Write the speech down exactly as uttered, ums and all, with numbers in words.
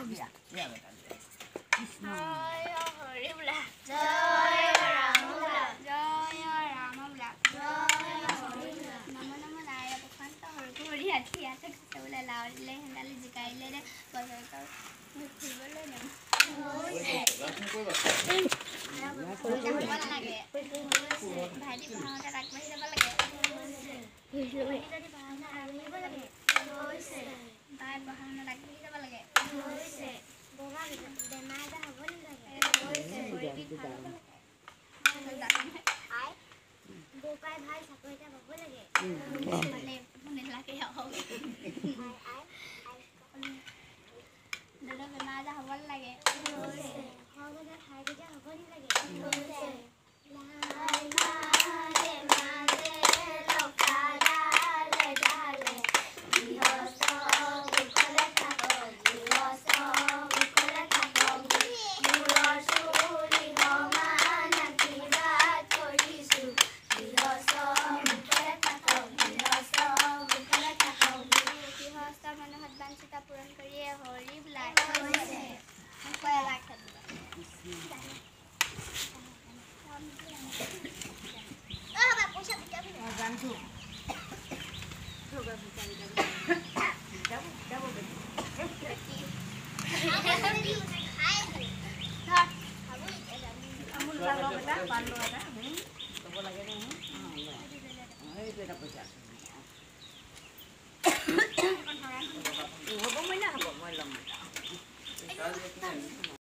দিয়া দিয়া বেটা দিয়া কৃষ্ণ জয় হৰি বোলা জয় ৰাম বোলা জয় ৰাম বোলা জয় হৰি বোলা নম নম নাৰায়ণ প্ৰশান্ত হৰি হৰি হাতী হাতে খাতে বোলে লাও দিলে হেন্দালি জিকাইলে দে বছৰতৰ ফুৰিবলৈ নেম লাগে ভাইটি পঢ়াওঁতে আগবাঢ়ি যাব লাগে তাই পঢ়াওঁতে আগবাঢ়ি যাব লাগে বেমাৰ এটা হ'ব নালাগে বোপাই ভাল চাকৰি এটা পাব লাগে দাদা বেমাৰ আজাৰ হ'ব নালাগে ঠাইকেইটা হ'ব নালাগে পূৰণ কৰিয়ে হৰি বোলাই হ'ব মই না হ'ব মই ল'ম